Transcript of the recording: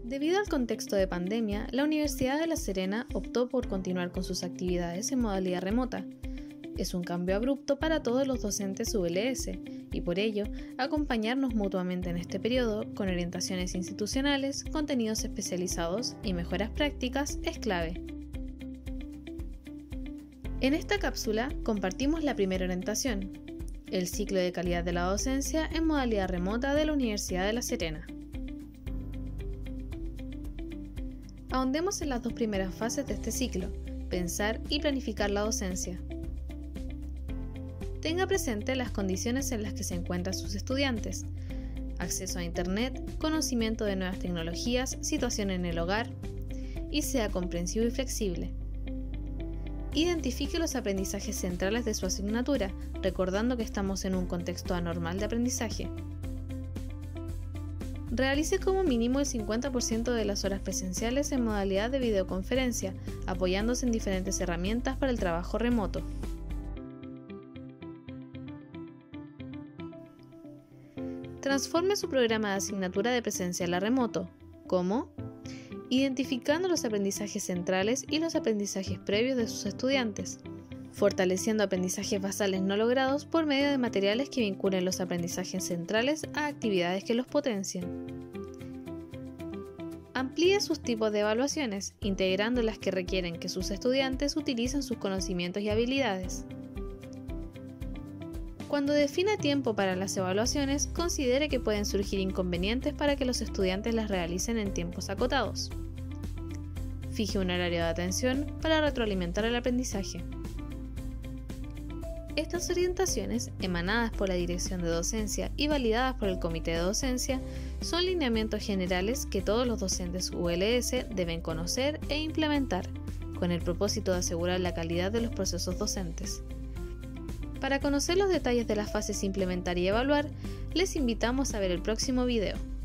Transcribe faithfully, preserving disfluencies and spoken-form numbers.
Debido al contexto de pandemia, la Universidad de La Serena optó por continuar con sus actividades en modalidad remota. Es un cambio abrupto para todos los docentes U L S y por ello, acompañarnos mutuamente en este periodo con orientaciones institucionales, contenidos especializados y mejoras prácticas es clave. En esta cápsula compartimos la primera orientación, el ciclo de calidad de la docencia en modalidad remota de la Universidad de La Serena. Ahondemos en las dos primeras fases de este ciclo, pensar y planificar la docencia. Tenga presente las condiciones en las que se encuentran sus estudiantes: acceso a Internet, conocimiento de nuevas tecnologías, situación en el hogar, y sea comprensivo y flexible. Identifique los aprendizajes centrales de su asignatura, recordando que estamos en un contexto anormal de aprendizaje. Realice como mínimo el cincuenta por ciento de las horas presenciales en modalidad de videoconferencia, apoyándose en diferentes herramientas para el trabajo remoto. Transforme su programa de asignatura de presencial a remoto. ¿Cómo? Identificando los aprendizajes centrales y los aprendizajes previos de sus estudiantes, fortaleciendo aprendizajes basales no logrados por medio de materiales que vinculen los aprendizajes centrales a actividades que los potencien. Amplíe sus tipos de evaluaciones, integrando las que requieren que sus estudiantes utilicen sus conocimientos y habilidades. Cuando defina tiempo para las evaluaciones, considere que pueden surgir inconvenientes para que los estudiantes las realicen en tiempos acotados. Fije un horario de atención para retroalimentar el aprendizaje. Estas orientaciones, emanadas por la Dirección de Docencia y validadas por el Comité de Docencia, son lineamientos generales que todos los docentes U L S deben conocer e implementar, con el propósito de asegurar la calidad de los procesos docentes. Para conocer los detalles de las fases implementar y evaluar, les invitamos a ver el próximo video.